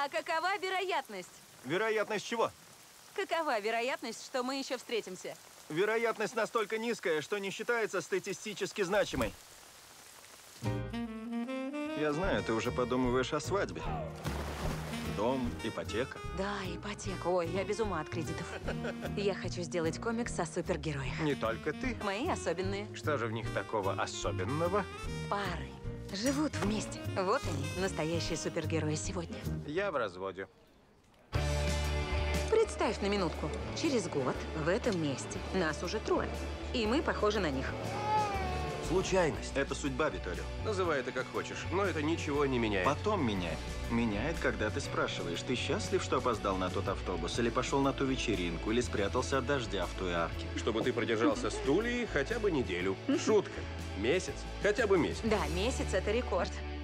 А какова вероятность? Вероятность чего? Какова вероятность, что мы еще встретимся? Вероятность настолько низкая, что не считается статистически значимой. Я знаю, ты уже подумываешь о свадьбе. Дом, ипотека. Да, ипотека. Ой, я без ума от кредитов. Я хочу сделать комикс о супергероях. Не только ты. Мои особенные Что же в них такого особенного? пары. Живут вместе. Вот они, настоящие супергерои сегодня. Я в разводе. Представь на минутку. Через год в этом месте нас уже трое. И мы похожи на них. Случайность. Это судьба, Виторио. Называй это как хочешь, но это ничего не меняет. Потом меняет. Меняет, когда ты спрашиваешь, ты счастлив, что опоздал на тот автобус, или пошел на ту вечеринку, или спрятался от дождя в той арке. Чтобы ты продержался с Тулей хотя бы неделю. Шутка. Месяц. Хотя бы месяц. Да, месяц — это рекорд.